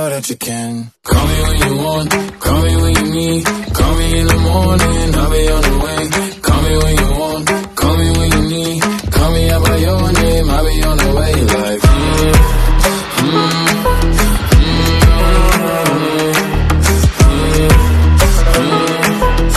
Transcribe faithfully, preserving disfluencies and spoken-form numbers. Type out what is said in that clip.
know that you can. Call me when you want, call me when you need. Call me in the morning, I'll be on the way. Call me when you want, call me when you need. Call me out by your name, I'll be on the way. Like